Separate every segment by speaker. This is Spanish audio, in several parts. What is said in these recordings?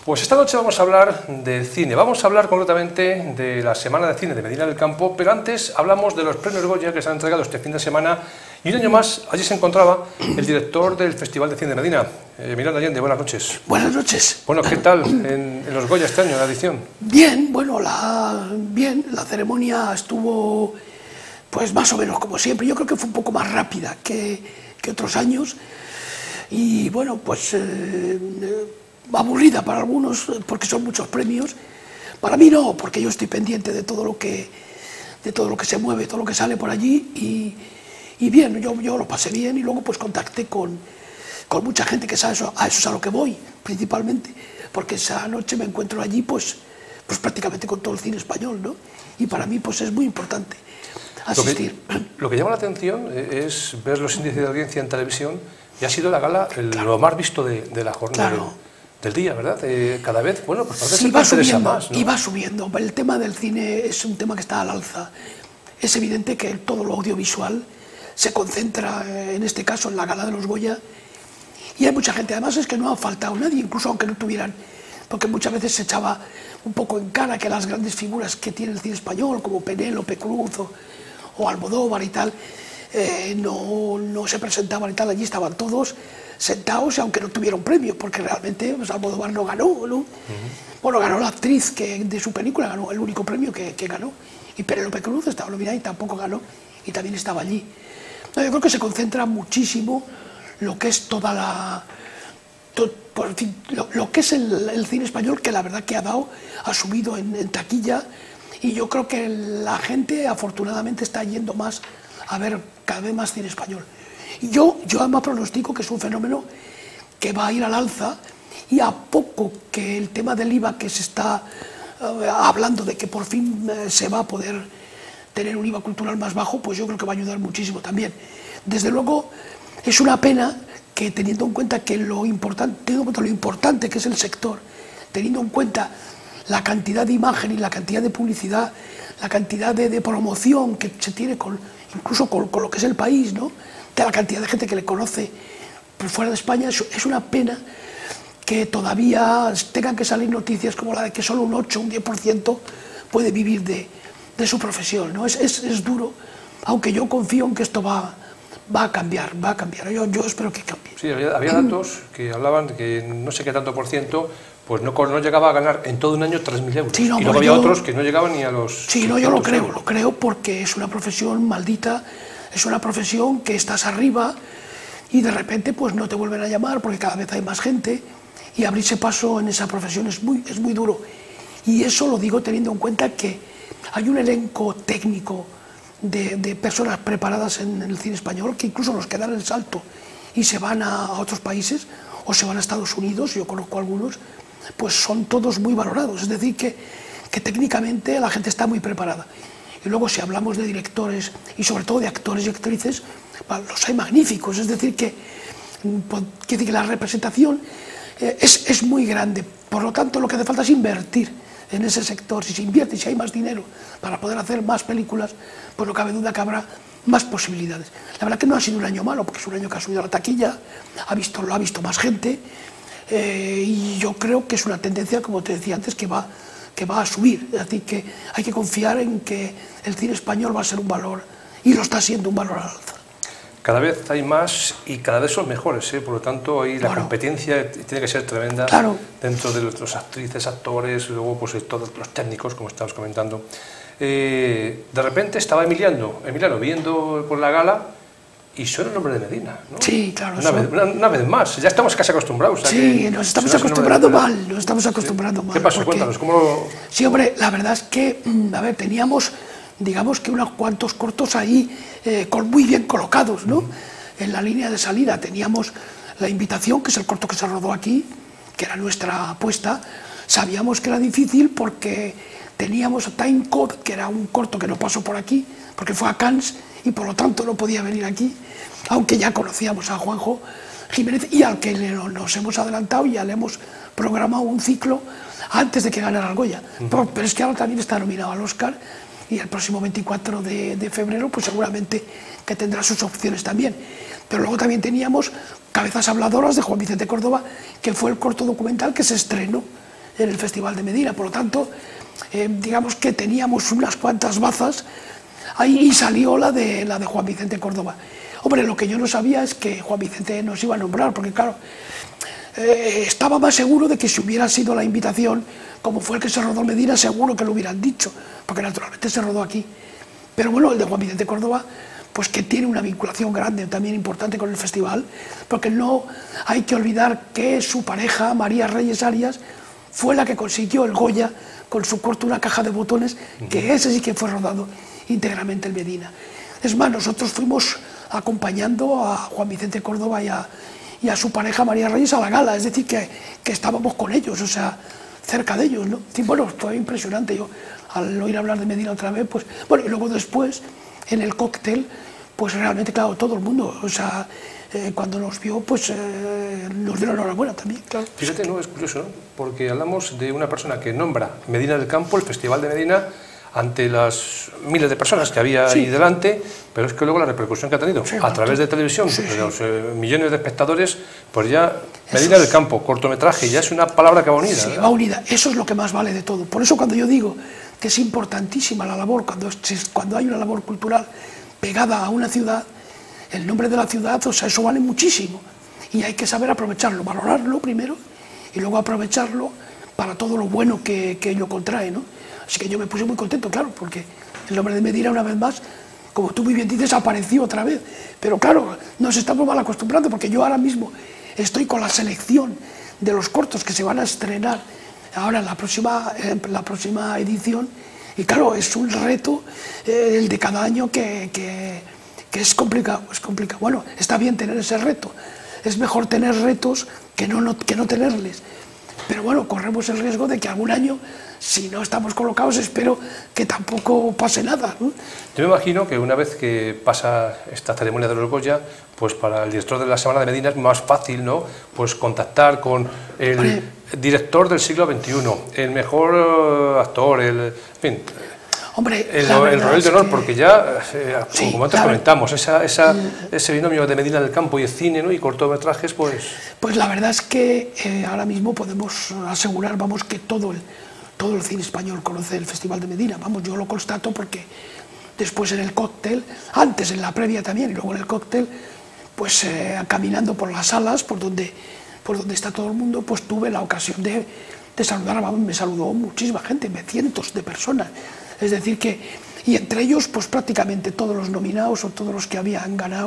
Speaker 1: Pues esta noche vamos a hablar de cine, vamos a hablar concretamente de la Semana de Cine de Medina del Campo, pero antes hablamos de los premios Goya que se han entregado este fin de semana y un año más allí se encontraba el director del Festival de Cine de Medina, Miranda Allende. Buenas noches.
Speaker 2: Buenas noches.
Speaker 1: Bueno, ¿qué tal en los Goya este año, la edición?
Speaker 2: Bien, bueno, la ceremonia estuvo pues más o menos como siempre. Yo creo que fue un poco más rápida que otros años y bueno, pues aburrida para algunos porque son muchos premios. Para mí no, porque yo estoy pendiente de todo lo que se mueve, todo lo que sale por allí y bien, yo lo pasé bien y luego pues contacté con mucha gente que sabe eso es a lo que voy principalmente, porque esa noche me encuentro allí pues prácticamente con todo el cine español, ¿no? Y para mí pues es muy importante asistir.
Speaker 1: Lo que llama la atención es ver los índices de audiencia en televisión y ha sido la gala lo más visto de la jornada.
Speaker 2: Claro.
Speaker 1: Del día, ¿verdad? Cada vez, bueno, pues parece
Speaker 2: sí,
Speaker 1: que interesa más, ¿no?
Speaker 2: Y va subiendo. El tema del cine es un tema que está al alza. Es evidente que todo lo audiovisual se concentra, en este caso, en la gala de los Goya. Y hay mucha gente, además es que no ha faltado nadie, incluso aunque no tuvieran, porque muchas veces se echaba un poco en cara que las grandes figuras que tiene el cine español, como Penélope Cruz o Almodóvar y tal, no se presentaban y tal, allí estaban todos sentados, aunque no tuvieron premio, porque realmente pues, Almodóvar no ganó, ¿no? Bueno, ganó la actriz de su película, ganó el único premio que ganó, y Penélope Cruz estaba nominada y tampoco ganó, y también estaba allí. No, yo creo que se concentra muchísimo lo que es lo que es el cine español, que la verdad que ha subido en taquilla, y yo creo que la gente afortunadamente está yendo más a ver cada vez más cine español. Y yo además pronostico que es un fenómeno que va a ir al alza, y a poco que el tema del IVA, que se está hablando de que por fin se va a poder tener un IVA cultural más bajo, pues yo creo que va a ayudar muchísimo también. Desde luego es una pena que, teniendo en cuenta que lo importante que es el sector, teniendo en cuenta la cantidad de imagen y la cantidad de publicidad, la cantidad de promoción que se tiene incluso con lo que es el país, ¿no? De la cantidad de gente que le conoce por fuera de España, es una pena que todavía tengan que salir noticias como la de que solo un 8 o un 10% puede vivir de su profesión, ¿no? Es duro, aunque yo confío en que esto va a cambiar. Yo espero que cambie.
Speaker 1: Sí, había datos que hablaban de que no sé qué tanto por ciento pues no llegaba a ganar en todo un año 3.000 euros.
Speaker 2: Sí, no,
Speaker 1: y luego había otros que no llegaban ni a los...
Speaker 2: Sí, no, yo lo creo porque es una profesión maldita, es una profesión que estás arriba y de repente pues no te vuelven a llamar porque cada vez hay más gente, y abrirse paso en esa profesión es muy duro. Y eso lo digo teniendo en cuenta que hay un elenco técnico de personas preparadas en el cine español, que incluso los que dan el salto y se van a otros países o se van a Estados Unidos, yo conozco algunos, pues son todos muy valorados. Es decir, que técnicamente la gente está muy preparada. Y luego, si hablamos de directores y sobre todo de actores y actrices, los hay magníficos. Es decir, que la representación es muy grande. Por lo tanto, lo que hace falta es invertir en ese sector. Si se invierte y si hay más dinero para poder hacer más películas, pues no cabe duda que habrá más posibilidades. La verdad que no ha sido un año malo, porque es un año que ha subido la taquilla, lo ha visto más gente, y yo creo que es una tendencia, como te decía antes, que va a subir. Es decir, que hay que confiar en que el cine español va a ser un valor, y lo está siendo, un valor al alza.
Speaker 1: Cada vez hay más y cada vez son mejores, ¿eh? Por lo tanto, ahí la competencia tiene que ser tremenda dentro de los actrices, actores, luego pues todos los técnicos, como estabas comentando. De repente estaba Emiliano viendo por la gala y suena el nombre de Medina, ¿no?
Speaker 2: Sí, claro.
Speaker 1: Una vez más, ya estamos casi acostumbrados.
Speaker 2: Sí, nos estamos acostumbrando mal,
Speaker 1: ¿Qué pasó? Cuéntanos, ¿cómo...?
Speaker 2: Sí, hombre, la verdad es que, teníamos, digamos que unos cuantos cortos ahí muy bien colocados, ¿no? En la línea de salida teníamos La Invitación, que es el corto que se rodó aquí, que era nuestra apuesta. Sabíamos que era difícil porque teníamos Time Code, que era un corto que no pasó por aquí, porque fue a Cannes y por lo tanto no podía venir aquí, aunque ya conocíamos a Juanjo Jiménez y al que nos hemos adelantado, ya le hemos programado un ciclo antes de que ganara el Goya. Pero es que ahora también está nominado al Oscar, y el próximo 24 de febrero pues seguramente que tendrá sus opciones también. Pero luego también teníamos Cabezas Habladoras, de Juan Vicente Córdoba, que fue el corto documental que se estrenó en el Festival de Medina. Por lo tanto, digamos que teníamos unas cuantas bazas ahí y salió la de Juan Vicente Córdoba. Hombre, lo que yo no sabía es que Juan Vicente nos iba a nombrar, porque claro, estaba más seguro de que si hubiera sido la invitación, como fue el que se rodó en Medina, seguro que lo hubieran dicho, porque naturalmente se rodó aquí. Pero bueno, el de Juan Vicente Córdoba, pues que tiene una vinculación grande, también importante con el festival, porque no hay que olvidar que su pareja, María Reyes Arias, fue la que consiguió el Goya con su corto Una caja de botones, que ese sí que fue rodado íntegramente en Medina. Es más, nosotros fuimos acompañando a Juan Vicente Córdoba y a su pareja María Reyes a la gala, es decir, que estábamos con ellos, o sea, cerca de ellos, ¿no? Y bueno, fue impresionante. Yo, al oír hablar de Medina otra vez, pues, bueno, y luego después, en el cóctel, pues realmente, claro, todo el mundo, o sea, cuando nos vio, pues nos dio la enhorabuena también, claro.
Speaker 1: Fíjate, ¿no? Es curioso, ¿no? Porque hablamos de una persona que nombra Medina del Campo, el Festival de Medina, ante las miles de personas que había ahí delante, pero es que luego la repercusión que ha tenido a través de televisión, de los millones de espectadores, pues ya Medina del Campo, cortometraje, ya es una palabra que va unida.
Speaker 2: Sí, va unida, eso es lo que más vale de todo. Por eso cuando yo digo que es importantísima la labor, cuando hay una labor cultural pegada a una ciudad, el nombre de la ciudad, o sea, eso vale muchísimo. Y hay que saber aprovecharlo, valorarlo primero, y luego aprovecharlo para todo lo bueno que ello contrae, ¿no? Así que yo me puse muy contento, claro, porque el nombre de Medina, una vez más, como tú muy bien dices, apareció otra vez. Pero claro, nos estamos mal acostumbrando, porque yo ahora mismo estoy con la selección de los cortos que se van a estrenar ahora en la próxima edición, y claro, es un reto el de cada año que es complicado, es complicado. Bueno, está bien tener ese reto, es mejor tener retos que no tenerles. Pero bueno, corremos el riesgo de que algún año, si no estamos colocados, espero que tampoco pase nada, ¿no?
Speaker 1: Yo me imagino que una vez que pasa esta ceremonia de los Goya, pues para el director de la Semana de Medina es más fácil, ¿no? Pues contactar con el director del siglo XXI, el mejor actor, en fin,
Speaker 2: hombre,
Speaker 1: el Roel de Honor, porque ya, como antes comentamos, ese binomio de Medina del Campo y el cine, ¿no? Y cortometrajes, pues...
Speaker 2: Pues la verdad es que ahora mismo podemos asegurar, vamos, que todo el cine español conoce el Festival de Medina. Vamos, yo lo constato porque después en el cóctel, antes en la previa también y luego en el cóctel, pues caminando por las salas, por donde está todo el mundo, pues tuve la ocasión de saludar, vamos, me saludó muchísima gente, cientos de personas. Es decir que, y entre ellos, pues prácticamente todos los nominados o todos los que habían ganado,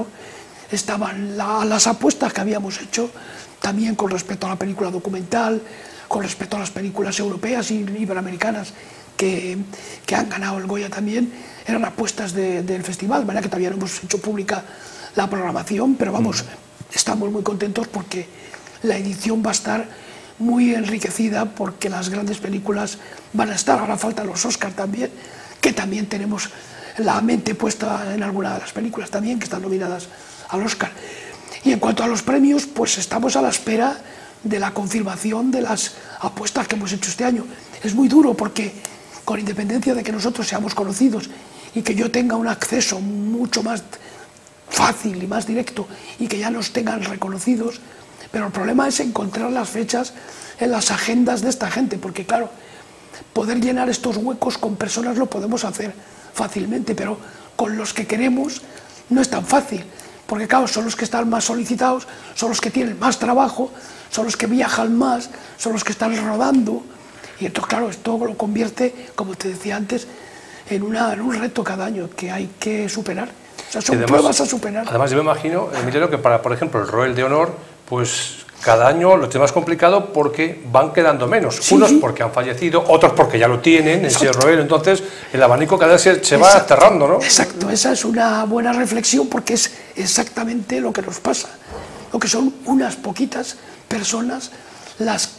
Speaker 2: estaban las apuestas que habíamos hecho, también con respecto a la película documental, con respecto a las películas europeas y iberoamericanas que han ganado el Goya también, eran apuestas del festival, de manera que todavía no hemos hecho pública la programación, pero vamos, estamos muy contentos porque la edición va a estar muy enriquecida, porque las grandes películas van a estar. Ahora faltan los Oscar también, que también tenemos la mente puesta en alguna de las películas también que están nominadas al Oscar. Y en cuanto a los premios, pues estamos a la espera de la confirmación de las apuestas que hemos hecho este año. Es muy duro porque, con independencia de que nosotros seamos conocidos y que yo tenga un acceso mucho más fácil y más directo y que ya nos tengan reconocidos, pero el problema es encontrar las fechas en las agendas de esta gente, porque claro, poder llenar estos huecos con personas lo podemos hacer fácilmente, pero con los que queremos no es tan fácil, porque claro, son los que están más solicitados, son los que tienen más trabajo, son los que viajan más, son los que están rodando, y entonces claro, esto lo convierte, como te decía antes, en un reto cada año que hay que superar. O sea, son además, pruebas a superar.
Speaker 1: Además, yo me imagino, Emiliano, que para, por ejemplo, el Roel de Honor, pues cada año lo tiene más complicado porque van quedando menos. Sí, unos porque han fallecido, otros porque ya lo tienen, ese Roel. Entonces, el abanico cada vez se va cerrando, ¿no?
Speaker 2: Exacto, esa es una buena reflexión porque es exactamente lo que nos pasa. Lo que son unas poquitas personas a las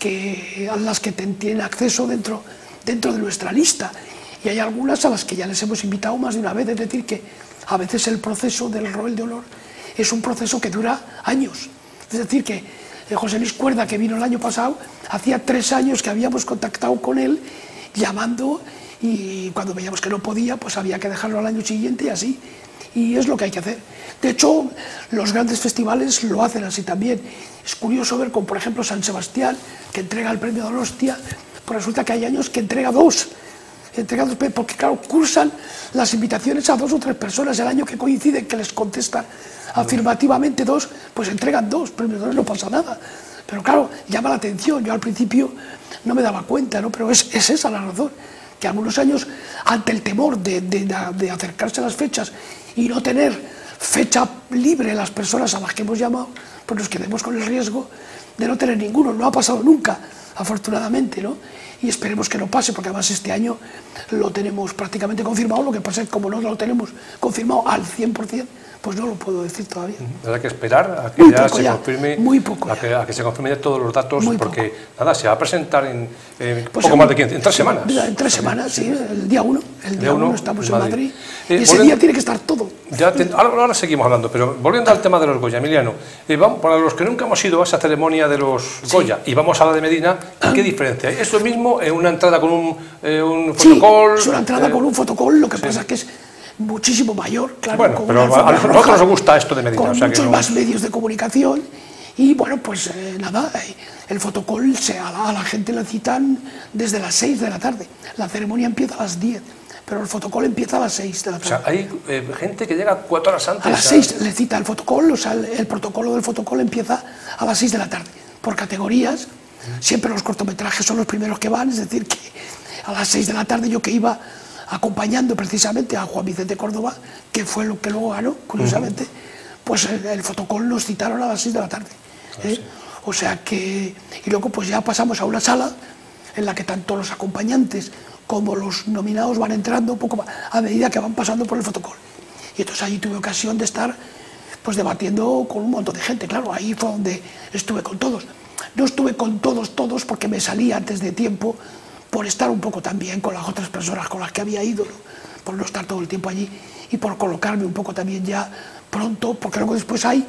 Speaker 2: que tienen acceso dentro de nuestra lista. Y hay algunas a las que ya les hemos invitado más de una vez, es decir, que a veces el proceso del Roel de Honor es un proceso que dura años. Es decir, que José Luis Cuerda, que vino el año pasado, hacía 3 años que habíamos contactado con él, llamando, y cuando veíamos que no podía, pues había que dejarlo al año siguiente y así. Y es lo que hay que hacer. De hecho, los grandes festivales lo hacen así también. Es curioso ver como, por ejemplo, San Sebastián, que entrega el premio Donostia, pues resulta que hay años que entrega dos, porque claro, cursan las invitaciones a 2 o 3 personas, el año que coinciden que les contestan afirmativamente 2, pues entregan 2, pero entonces no pasa nada. Pero claro, llama la atención, yo al principio no me daba cuenta, ¿no? Pero es esa la razón, que algunos años, ante el temor de acercarse a las fechas y no tener fecha libre las personas a las que hemos llamado, pues nos quedemos con el riesgo de no tener ninguno. No ha pasado nunca, afortunadamente, ¿no? Y esperemos que no pase, porque además este año lo tenemos prácticamente confirmado. Lo que pasa es que como no lo tenemos confirmado al 100%, pues no lo puedo decir todavía.
Speaker 1: Habrá que esperar a que ya se confirme,
Speaker 2: muy poco
Speaker 1: a que se confirmen todos los datos,
Speaker 2: muy
Speaker 1: porque
Speaker 2: poco.
Speaker 1: Nada, se va a presentar en
Speaker 2: pues
Speaker 1: poco más de 15, en 3 semanas.
Speaker 2: En 3 semanas, sí, el día 1. El día 1 estamos en Madrid. Y ese día tiene que estar todo.
Speaker 1: Ahora seguimos hablando, pero volviendo al tema de los Goya, Emiliano, para los que nunca hemos ido a esa ceremonia de los Goya y vamos a la de Medina, ¿qué diferencia hay? ¿Es lo mismo una entrada con un fotocall?
Speaker 2: Sí, es una entrada con un fotocall, lo que pasa es que es muchísimo mayor, claro.
Speaker 1: Bueno, pero a nosotros nos gusta esto de Medina.
Speaker 2: Con muchos más medios de comunicación y bueno, pues nada, el fotocall a la gente le citan desde las 6 de la tarde. La ceremonia empieza a las 10, pero el fotocall empieza a las 6 de la tarde.
Speaker 1: O sea, hay gente que llega 4 horas antes.
Speaker 2: A las 6 le cita el fotocall, o sea, el protocolo del fotocall empieza a las 6 de la tarde, por categorías. Siempre los cortometrajes son los primeros que van, es decir, que a las 6 de la tarde yo que iba acompañando precisamente a Juan Vicente Córdoba, que fue lo que luego ganó, curiosamente, pues el fotocall nos citaron a las 6 de la tarde. Sí. O sea que, y luego pues ya pasamos a una sala en la que tanto los acompañantes como los nominados van entrando un poco a medida que van pasando por el fotocall. Y entonces allí tuve ocasión de estar pues debatiendo con un montón de gente, claro, ahí fue donde estuve con todos. No estuve con todos porque me salí antes de tiempo por estar un poco también con las otras personas con las que había ido, ¿no? Por no estar todo el tiempo allí y por colocarme un poco también ya pronto, porque luego después hay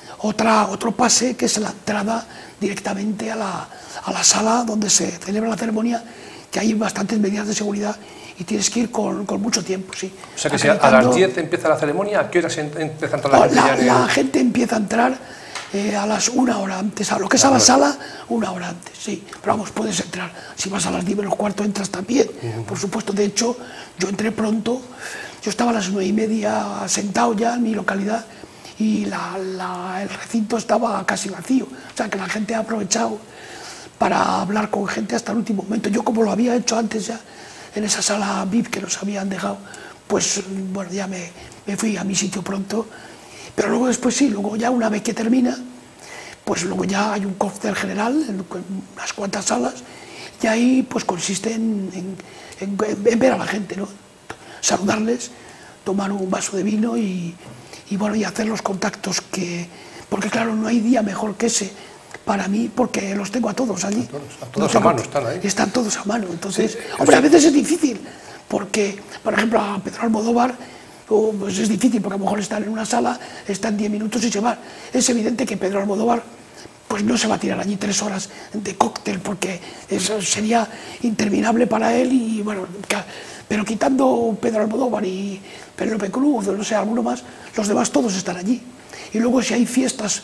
Speaker 2: otro pase que es la entrada directamente a la sala donde se celebra la ceremonia, que hay bastantes medidas de seguridad y tienes que ir con mucho tiempo, sí.
Speaker 1: O sea que si a las 10 empieza la ceremonia, ¿a qué hora empieza a entrar la gente?
Speaker 2: La gente empieza a entrar a las 1 hora antes, a lo que es a la sala, 1 hora antes, sí. Pero vamos, puedes entrar. Si vas a las 10 menos cuarto entras también, por supuesto. De hecho, yo entré pronto, yo estaba a las 9:30 sentado ya en mi localidad y el recinto estaba casi vacío. O sea que la gente ha aprovechado para hablar con gente hasta el último momento. Yo, como lo había hecho antes ya en esa sala VIP que nos habían dejado, pues bueno, ya me fui a mi sitio pronto. Pero luego después sí, luego ya una vez que termina, pues luego ya hay un cóctel general en unas cuantas salas y ahí pues consiste en ver a la gente, ¿no? Saludarles, tomar un vaso de vino y bueno, y hacer los contactos porque claro, no hay día mejor que ese para mí, porque los tengo a todos allí.
Speaker 1: A todos a mano están ahí.
Speaker 2: Están todos a mano, entonces, sí, hombre, a veces es difícil, porque, por ejemplo, a Pedro Almodóvar, pues es difícil, porque a lo mejor están en una sala, están 10 minutos y se van. Es evidente que Pedro Almodóvar pues no se va a tirar allí 3 horas de cóctel, porque eso sería interminable para él, y bueno, pero quitando Pedro Almodóvar y Penélope Cruz, no sé, alguno más, los demás todos están allí. Y luego si hay fiestas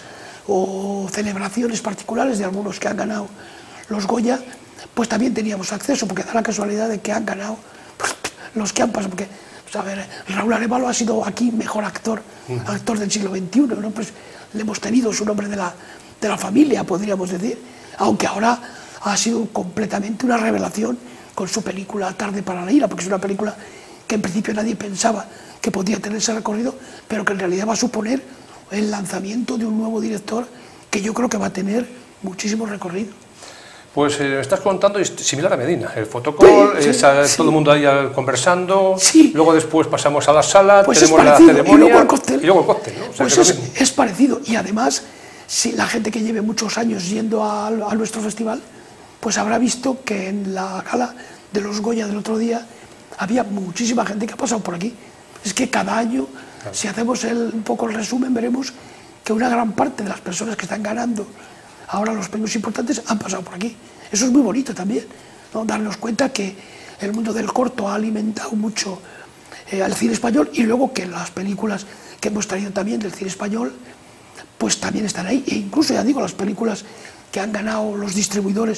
Speaker 2: o celebraciones particulares de algunos que han ganado los Goya, pues también teníamos acceso, porque da la casualidad de que han ganado pues, los que han pasado, porque a ver, Raúl Arévalo ha sido aquí mejor actor del siglo XXI, ¿no? Pues le hemos tenido su nombre de la familia, podríamos decir, aunque ahora ha sido completamente una revelación con su película Tarde para la ira, porque es una película que en principio nadie pensaba que podía tener ese recorrido, pero que en realidad va a suponer el lanzamiento de un nuevo director que yo creo que va a tener muchísimo recorrido.
Speaker 1: Pues me estás contando, es similar a Medina, el fotocall, todo el mundo ahí conversando, luego después pasamos a la sala,
Speaker 2: pues
Speaker 1: tenemos la ceremonia
Speaker 2: y luego el cóctel,
Speaker 1: ¿no? O sea,
Speaker 2: pues es parecido, y además, si la gente que lleve muchos años yendo a nuestro festival, pues habrá visto que en la gala de los Goya del otro día había muchísima gente que ha pasado por aquí. Es que cada año, si hacemos un poco el resumen, veremos que una gran parte de las personas que están ganando ahora los premios importantes han pasado por aquí. Eso es muy bonito también, ¿no? Darnos cuenta que el mundo del corto ha alimentado mucho al cine español, y luego que las películas que hemos traído también del cine español pues también están ahí, e incluso, ya digo, las películas que han ganado los distribuidores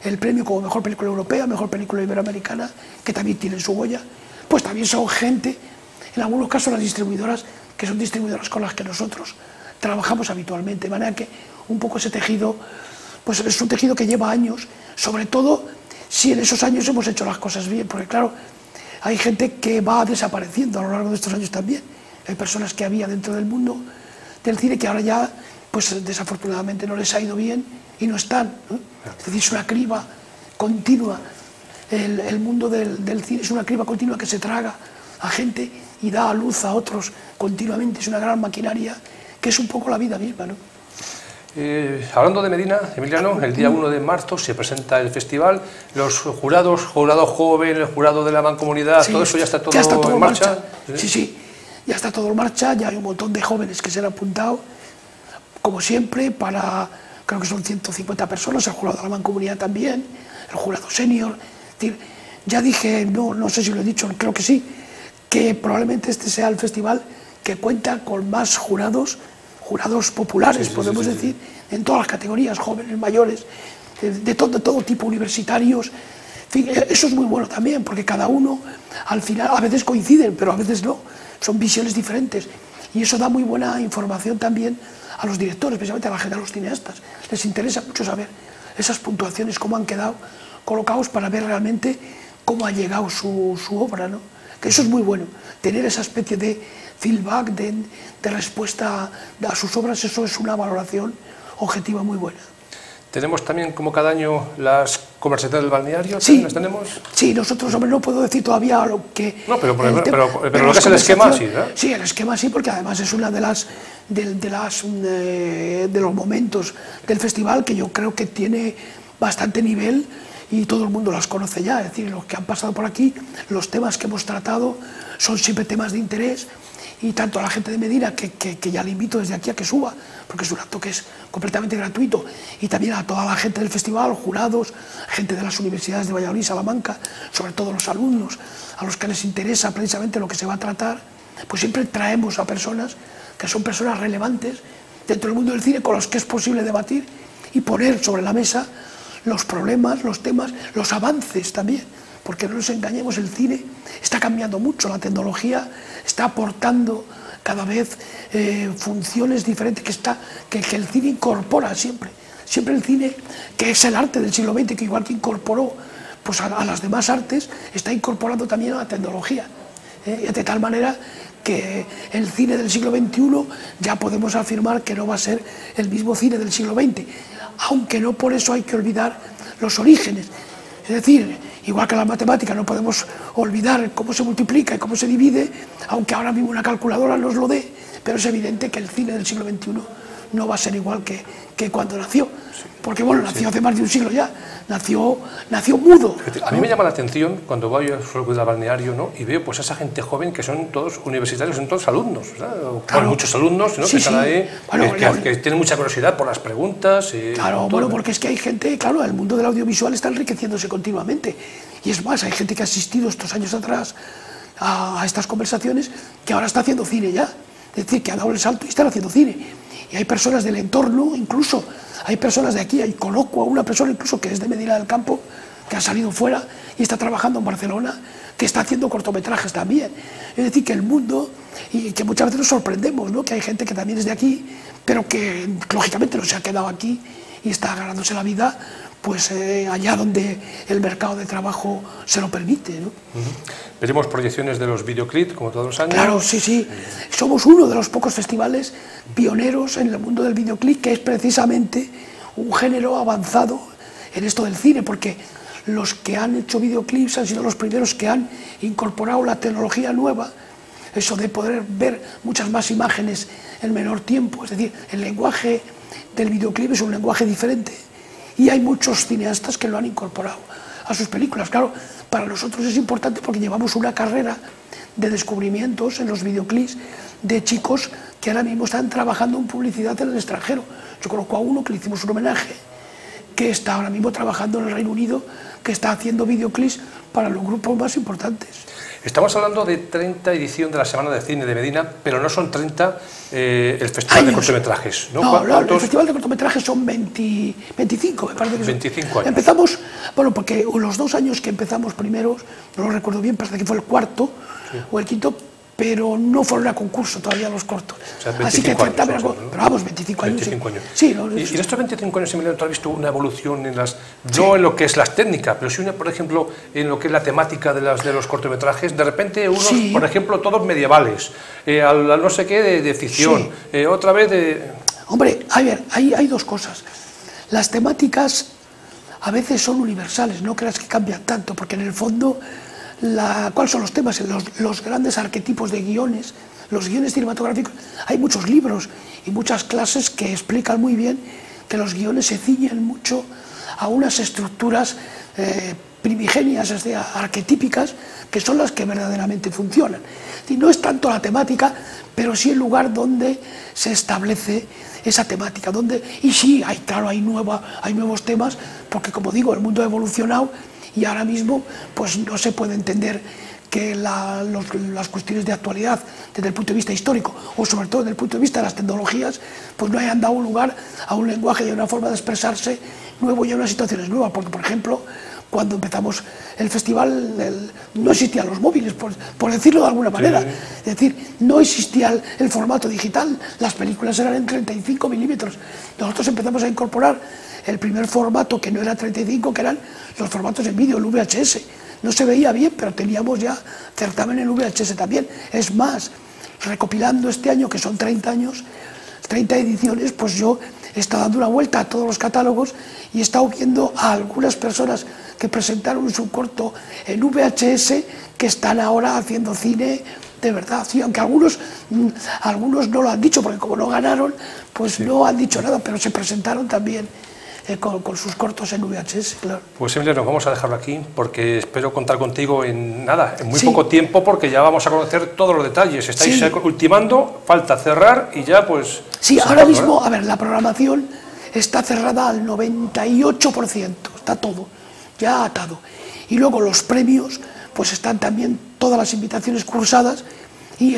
Speaker 2: el premio como mejor película europea, mejor película iberoamericana, que también tienen su Goya, pues también son gente, en algunos casos las distribuidoras, que son distribuidoras con las que nosotros trabajamos habitualmente, de manera que un poco ese tejido, pues es un tejido que lleva años, sobre todo si en esos años hemos hecho las cosas bien, porque claro, hay gente que va desapareciendo a lo largo de estos años también, hay personas que había dentro del mundo del cine que ahora ya, pues desafortunadamente no les ha ido bien y no están, ¿no? Es decir, es una criba continua, el mundo del cine es una criba continua que se traga a gente y da a luz a otros continuamente, es una gran maquinaria que es un poco la vida misma, ¿no?
Speaker 1: Hablando de Medina, Emiliano, el día 1 de marzo se presenta el festival, los jurados, jurado joven, el jurado de la mancomunidad, sí, todo eso ya está todo en marcha.
Speaker 2: Sí, sí, ya está todo en marcha, ya hay un montón de jóvenes que se han apuntado, como siempre, para, creo que son 150 personas, el jurado de la mancomunidad también, el jurado senior, es decir, ya dije, no sé si lo he dicho, creo que sí, que probablemente este sea el festival que cuenta con más jurados populares, sí, podemos decir, en todas las categorías, jóvenes, mayores, de todo tipo, universitarios. En fin, eso es muy bueno también, porque cada uno, al final, a veces coinciden, pero a veces no, son visiones diferentes. Y eso da muy buena información también a los directores, especialmente a la gente, a los cineastas. Les interesa mucho saber esas puntuaciones, cómo han quedado colocados para ver realmente cómo ha llegado su obra, ¿no? Que eso es muy bueno, tener esa especie de feedback, de respuesta a sus obras, eso es una valoración objetiva muy buena.
Speaker 1: ¿Tenemos también, como cada año, las conversaciones del balneario?
Speaker 2: Sí,
Speaker 1: ¿Las tenemos?
Speaker 2: Sí, nosotros, hombre, no puedo decir todavía lo que...
Speaker 1: No, pero lo que es el esquema, sí, ¿verdad?
Speaker 2: Sí, el esquema sí, porque además es una de los momentos del festival que yo creo que tiene bastante nivel y todo el mundo las conoce ya, es decir, los que han pasado por aquí, los temas que hemos tratado son siempre temas de interés, y tanto a la gente de Medina, que ya le invito desde aquí a que suba, porque es un acto que es completamente gratuito, y también a toda la gente del festival, jurados, gente de las universidades de Valladolid, Salamanca, sobre todo los alumnos, a los que les interesa precisamente lo que se va a tratar, pues siempre traemos a personas que son personas relevantes dentro del mundo del cine con los que es posible debatir y poner sobre la mesa los problemas, los temas, los avances también, porque no nos engañemos, el cine está cambiando mucho, la tecnología está aportando cada vez funciones diferentes que el cine incorpora siempre. Siempre el cine, que es el arte del siglo XX, que igual que incorporó pues, a las demás artes, está incorporando también a la tecnología. De tal manera que el cine del siglo XXI ya podemos afirmar que no va a ser el mismo cine del siglo XX, aunque no por eso hay que olvidar los orígenes. Es decir, igual que la matemática no podemos olvidar cómo se multiplica y cómo se divide, aunque ahora mismo una calculadora nos lo dé, pero es evidente que el cine del siglo XXI no va a ser igual que cuando nació, porque bueno, nació hace más de un siglo ya, nació mudo.
Speaker 1: A mí me llama la atención cuando voy al balneario, ¿no? Y veo pues a esa gente joven que son todos universitarios, son todos alumnos, claro, muchos alumnos, ¿no? Sí, que están ahí, bueno, que tienen mucha curiosidad por las preguntas.
Speaker 2: Claro, bueno, porque es que hay gente, claro, el mundo del audiovisual está enriqueciéndose continuamente, y es más, hay gente que ha asistido estos años atrás a estas conversaciones que ahora está haciendo cine ya, es decir, que ha dado el salto y están haciendo cine. Y hay personas del entorno, incluso hay personas de aquí, conozco a una persona incluso que es de Medina del Campo, que ha salido fuera y está trabajando en Barcelona, que está haciendo cortometrajes también. Es decir, que el mundo, y que muchas veces nos sorprendemos, ¿no? Que hay gente que también es de aquí, pero que lógicamente no se ha quedado aquí y está ganándose la vida pues allá donde el mercado de trabajo se lo permite, ¿no?
Speaker 1: Veremos proyecciones de los videoclips, como todos los años.
Speaker 2: Claro, sí, sí. Somos uno de los pocos festivales pioneros en el mundo del videoclip, que es precisamente un género avanzado en esto del cine, porque los que han hecho videoclips han sido los primeros que han incorporado la tecnología nueva, eso de poder ver muchas más imágenes en menor tiempo, es decir, el lenguaje del videoclip es un lenguaje diferente, y hay muchos cineastas que lo han incorporado a sus películas. Claro, para nosotros es importante porque llevamos una carrera de descubrimientos en los videoclips de chicos que ahora mismo están trabajando en publicidad en el extranjero. Yo conozco a uno que le hicimos un homenaje, que está ahora mismo trabajando en el Reino Unido, que está haciendo videoclips para los grupos más importantes.
Speaker 1: Estamos hablando de 30 edición de la Semana de Cine de Medina, pero no son 30 el Festival de Cortometrajes, ¿no?
Speaker 2: No, el Festival de Cortometrajes son 25, me parece que son.
Speaker 1: 25 años.
Speaker 2: Empezamos, bueno, porque los 2 años que empezamos primeros, no lo recuerdo bien, parece que fue el cuarto o el quinto, pero no fueron a concurso todavía los cortos.
Speaker 1: O sea, 25
Speaker 2: así que
Speaker 1: años, ¿no?
Speaker 2: pero vamos, 25 años.
Speaker 1: 25 años.
Speaker 2: Sí, no,
Speaker 1: y en estos 25 años, Emiliano, ¿tú has visto una evolución en las, no en lo que es las técnicas, pero sí, por ejemplo, en lo que es la temática de los cortometrajes? De repente, unos, por ejemplo, todos medievales, al no sé qué de ficción, otra vez de...
Speaker 2: Hombre, a ver, hay 2 cosas. Las temáticas a veces son universales, no creas que cambian tanto, porque en el fondo... ¿Cuáles son los temas? Los grandes arquetipos de guiones, los guiones cinematográficos. Hay muchos libros y muchas clases que explican muy bien que los guiones se ciñen mucho a unas estructuras primigenias, es decir, arquetípicas, que son las que verdaderamente funcionan. Y no es tanto la temática, pero sí el lugar donde se establece esa temática. Y sí, claro, hay nuevos temas, porque como digo, el mundo ha evolucionado. Y ahora mismo pues no se puede entender que las cuestiones de actualidad desde el punto de vista histórico o sobre todo desde el punto de vista de las tecnologías pues no hayan dado lugar a un lenguaje y a una forma de expresarse nuevo y a unas situaciones nuevas, porque por ejemplo cuando empezamos el festival no existían los móviles, por decirlo de alguna manera. Sí. Es decir, no existía el formato digital, las películas eran en 35 milímetros. Nosotros empezamos a incorporar el primer formato que no era 35, que eran los formatos en vídeo, el VHS. No se veía bien, pero teníamos ya certamen en VHS también. Es más, recopilando este año, que son 30 años, 30 ediciones, pues yo he estado dando una vuelta a todos los catálogos y he estado viendo a algunas personas que presentaron su corto en VHS que están ahora haciendo cine de verdad. Sí, aunque algunos no lo han dicho, porque como no ganaron, pues no han dicho nada, pero se presentaron también con sus cortos en VHS, claro. Pues
Speaker 1: Emiliano, vamos a dejarlo aquí porque espero contar contigo en muy poco tiempo, porque ya vamos a conocer todos los detalles. Estáis ultimando, falta cerrar y ya pues...
Speaker 2: Sí, ahora mismo, a ver, la programación está cerrada al 98%, está todo, ya atado. Y luego los premios, pues están también todas las invitaciones cursadas y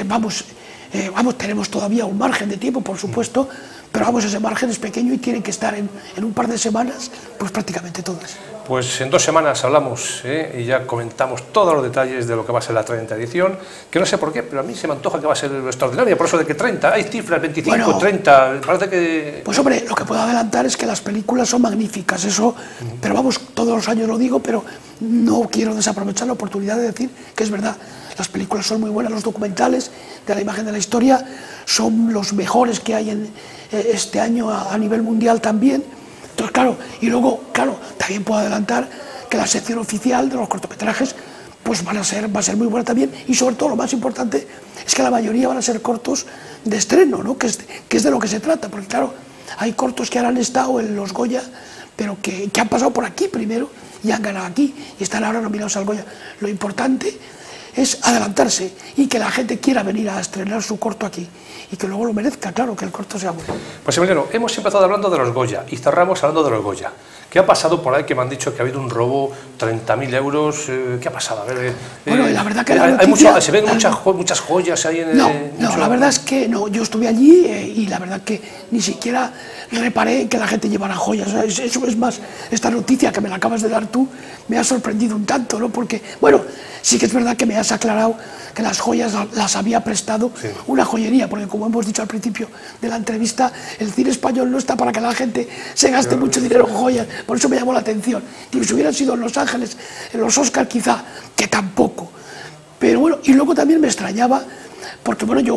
Speaker 2: tenemos todavía un margen de tiempo, por supuesto, pero vamos, ese margen es pequeño y tienen que estar en un par de semanas, pues prácticamente todas.
Speaker 1: Pues en 2 semanas hablamos y ya comentamos todos los detalles de lo que va a ser la 30 edición, que no sé por qué, pero a mí se me antoja que va a ser extraordinaria, por eso de que 30, hay cifras, 25, bueno, 30, parece que...
Speaker 2: Pues hombre, lo que puedo adelantar es que las películas son magníficas, eso, pero vamos, todos los años lo digo, pero no quiero desaprovechar la oportunidad de decir que es verdad. Las películas son muy buenas, los documentales de la imagen de la historia son los mejores que hay este año a nivel mundial también. Entonces, claro, y luego, claro, también puedo adelantar que la sección oficial de los cortometrajes pues va a ser muy buena también, y sobre todo lo más importante es que la mayoría van a ser cortos de estreno, ¿no? que es de lo que se trata, porque claro, hay cortos que ahora han estado en los Goya, pero que han pasado por aquí primero y han ganado aquí, y están ahora nominados al Goya. Lo importante es adelantarse y que la gente quiera venir a estrenar su corto aquí y que luego lo merezca, claro, que el corto sea bueno.
Speaker 1: Pues Emiliano, hemos empezado hablando de los Goya y cerramos hablando de los Goya. ¿Qué ha pasado por ahí que me han dicho que ha habido un robo, 30.000 euros? ¿Qué ha pasado? A ver,
Speaker 2: bueno, la verdad que la noticia,
Speaker 1: se ven muchas joyas ahí en
Speaker 2: No, la verdad es que no, yo estuve allí y la verdad que ni siquiera reparé que la gente llevara joyas. Eso es más, esta noticia que me la acabas de dar tú me ha sorprendido un tanto, ¿no? Porque, bueno, sí que es verdad que me has aclarado que las joyas las había prestado una joyería, porque como hemos dicho al principio de la entrevista, el cine español no está para que la gente se gaste mucho dinero en joyas, por eso me llamó la atención. Y si hubieran sido en Los Ángeles, en los Oscars quizá, que tampoco. Pero bueno, y luego también me extrañaba, porque bueno,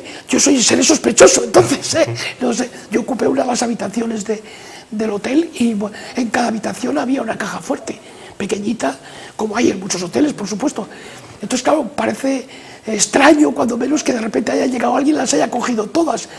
Speaker 2: seré sospechoso, entonces, no sé, yo ocupé una de las habitaciones del hotel y bueno, en cada habitación había una caja fuerte, pequeñita, como hay en muchos hoteles, por supuesto. Entonces, claro, parece extraño, cuando menos, que de repente haya llegado alguien y las haya cogido todas.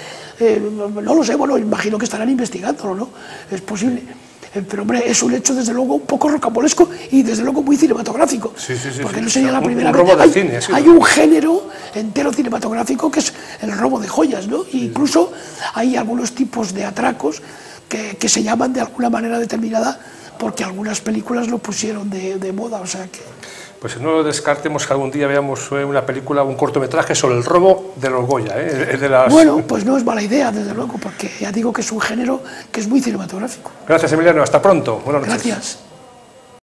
Speaker 2: No lo sé, bueno, imagino que estarán investigándolo, ¿no? Es posible. Pero, hombre, es un hecho, desde luego, un poco rocambolesco y, desde luego, muy cinematográfico.
Speaker 1: Sí,
Speaker 2: porque no sería la primera
Speaker 1: vez. Un robo de cine,
Speaker 2: hay un género entero cinematográfico que es el robo de joyas, ¿no? E incluso hay algunos tipos de atracos que se llaman de alguna manera determinada porque algunas películas lo pusieron de moda, o sea que...
Speaker 1: Pues no descartemos que algún día veamos una película, un cortometraje sobre el robo de los Goya,
Speaker 2: Bueno, pues no es mala idea, desde luego, porque ya digo que es un género que es muy cinematográfico.
Speaker 1: Gracias, Emiliano, hasta pronto. Buenas noches.
Speaker 2: Gracias.